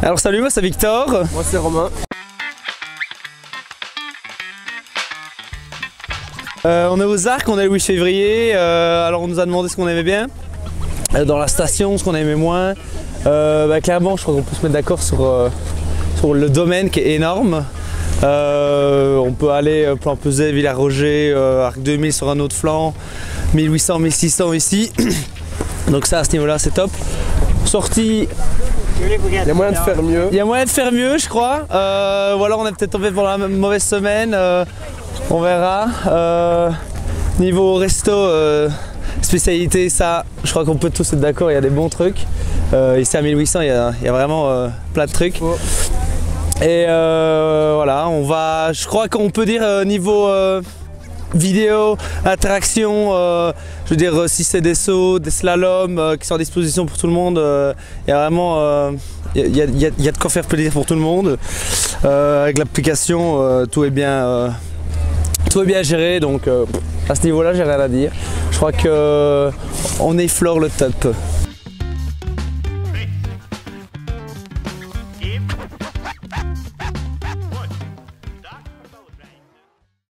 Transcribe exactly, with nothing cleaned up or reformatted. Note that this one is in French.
Alors salut, moi c'est Victor. Moi c'est Romain. Euh, on est aux Arcs, on est le huit février, euh, alors on nous a demandé ce qu'on aimait bien euh, dans la station, ce qu'on aimait moins. Euh, bah, clairement je crois qu'on peut se mettre d'accord sur, euh, sur le domaine qui est énorme. Euh, on peut aller euh, plan Pesé, Villa-Roger, euh, Arc deux mille sur un autre flanc, mille huit cents, mille six cents ici. Donc ça à ce niveau là c'est top. Sortie. Il y a moyen de faire mieux. Il y a moyen de faire mieux je crois. Euh, ou alors on est peut-être tombé pour la mauvaise semaine. Euh, On verra. Euh, niveau resto, euh, spécialité, ça, je crois qu'on peut tous être d'accord, il y a des bons trucs. Euh, ici à mille huit cents, il y a, il y a vraiment euh, plein de trucs. Oh. Et euh, voilà, on va, je crois qu'on peut dire euh, niveau euh, vidéo, interaction, euh, je veux dire si c'est des sauts, des slaloms euh, qui sont à disposition pour tout le monde, euh, il y a vraiment euh, il y a, il y a, il y a de quoi faire plaisir pour tout le monde. Euh, avec l'application, euh, tout est bien. Euh, Tout est bien géré, donc euh, à ce niveau-là, j'ai rien à dire. Je crois qu'on effleure le top.